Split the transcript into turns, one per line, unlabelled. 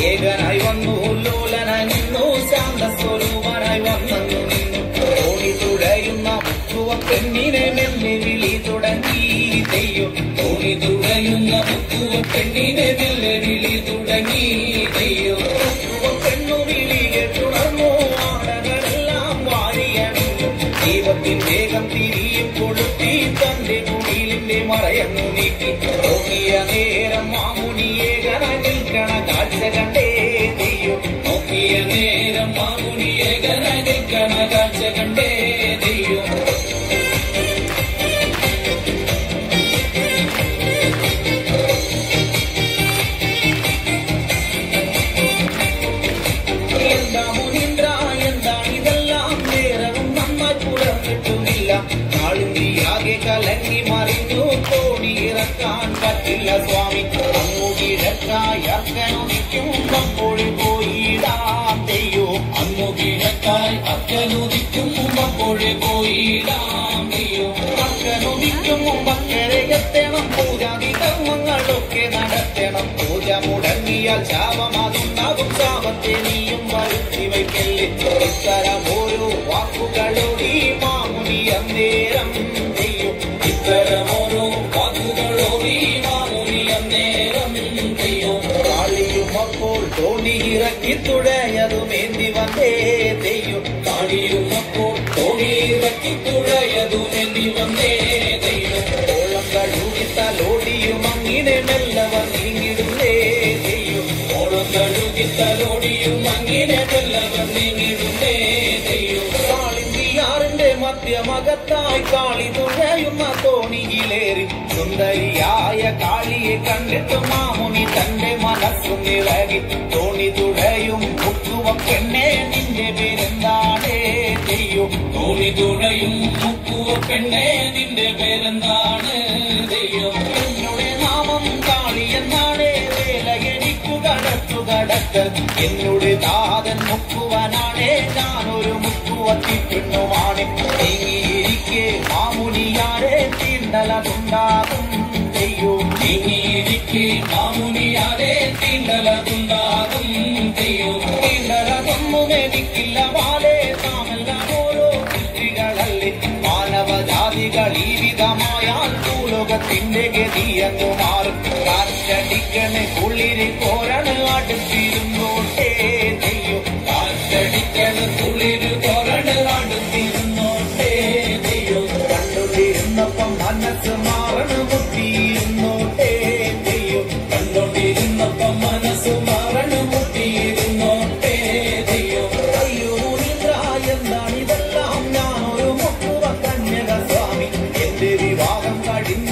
ഏകനായി വന്നു ലോലനായി നിന്നു ശാന്തസ്വരൂപനായി വന്നു നിന്നു തോണി തുഴയുന്ന മുക്കുവ പെണ്ണിനെ മെല്ലെ വിളി തുടങ്ങി തെയ്യോ തോണി തുഴയുന്ന മുക്കുവ പെണ്ണിനെ മെല്ലെ വിളി തുടങ്ങി തെയ്യോ മുക്കുവ പെണ്ണു വിളി കേട്ടുണർന്നു ആടകളെല്ലാം വാരിയണിഞ്ഞു ദീപത്തിൻ വേഗം തിരിയും കൊളുത്തി തന്റെ കുടിലിന്റെ മറയന്നു നീക്കി നോക്കിയ നേരം മാമുനി ഏകനായി നിൽക്കണ കാഴ്ച കണ്ടേ തെയ്യോ നോക്കിയ നേരം മാമുനി ഏകനായി നിൽക്കണ കാഴ്ച കണ്ടേ തെയ്യോ എന്താ മുനീന്ദ്ര എന്താണിതെല്ലാം നേരവും നന്നായി പുലർന്നിട്ടുമില്ല കാളുന്തിയാകെ കലങ്ങി മറിഞ്ഞു തോണി ഇറക്കാൻ പറ്റില്ല സ്വാമി അങ്ങു കിഴക്കായി അർക്കനുദിക്കും അപ്പോഴി പോയിടാം തെയ്യോ അങ്ങു കിഴക്കായി അർക്കനുദിക്കും അപ്പോഴി പോയിടാം തെയ്യോ അർക്കനുദിക്കും മുമ്പക്കരെ എത്തണം പൂജാതി കർമ്മങ്ങളൊക്കെ നടത്തണം പൂജ മുടങ്ങിയാൽ ശാപമാകും ശാപത്തെ നീയും വരുത്തി വയ്ക്കല്ലേ ഇത്തരം ഓരോ വാക്കുകളോടി മാമുനി അന്നേരം തെയ്യോ ഇത്തരം ഓരോ വാക്കുകളോടി മാമുനി അന്നേരം തെയ്യോ കാളിയും അപ്പോൾ തോണി ഇറക്കി തുഴയതുമേന്തി വന്നേ തെയ്യോ കാളിയും അപ്പോൾ തോണി ഇറക്കി തുഴയതുമേന്തി വന്നേ തെയ്യോ ഓളം കഴുകിത്തലോടിയും അങ്ങിനെ മെല്ലവർ നീങ്ങിടുന്നേ തെയ്യോ ഓളം കഴുകിത്തലോടിയും അങ്ങിനെ മെല്ലവർ നീങ്ങിടുന്നേ തെയ്യോ കാളിന്തിയാറിന്റെ മധ്യമകത്തായി കാളി തുഴയുന്ന തോണിയിലേറി സുന്ദരിയായ കാളിയെ കണ്ടിട്ട് മാമുനി തന്റെ മനസ്സു നിറകി തോണി തുഴയും മുക്കുവ പെണ്ണെ നിന്റെ പേരെന്താണേ തെയ്യോ തോണി തുഴയും മുക്കുവ പെണ്ണെ നിന്റെ പേരെന്താണ് തെയ്യോ എന്നുടെ നാമം കാളി എന്നാണേ വേല എനിക്കു കടത്തു കടക്ക് എന്നുടെ താതൻ മുക്കുവനാണേ ഞാനൊരു മുക്കുവത്തി പെണ്ണുമാണ് നീങ്ങിയിരിക്കെ മാമുനിയാരെ തീണ്ടലതുണ്ടാകും തെയ്യോ നീങ്ങിയിരിക്കെ മാമുനിയാരെ തീണ്ടലതുണ്ടാകും തെയ്യോ തീണ്ടലതൊന്നും എനിക്കില്ല വാലേ നാമെല്ലാം ഓരോ കുട്ടികളല്ലേ മാനവജാതികൾ ഈ വിധമായാൽ ഭൂലോകത്തിന്റെ ഗതിയങ്ങു മാറും കാറ്റടിക്കണേ കുളിരി കോരണ അടുത്തിരുന്നോട്ടേ തെയ്യോ കാറ്റടിക്കണ കുളിരി കോരണ അടുത്തിരുന്നോട്ടേ തെയ്യോ കണ്ടുകൊണ്ടിരുന്നപ്പം മനസ്സ് മാറണ മുട്ടിയിരുന്നോട്ടേ തെയ്യോ കണ്ടുകൊണ്ടിരുന്നപ്പം മനസ്സ് മാറണ മുട്ടിയിരുന്നോട്ടേ തെയ്യോ അയ്യോ മുനീന്ദ്ര എന്താണിതെല്ലാം ഞാനൊരു മുക്കുവ കന്യക സ്വാമി എന്റെ വിവാഹം കഴിഞ്ഞ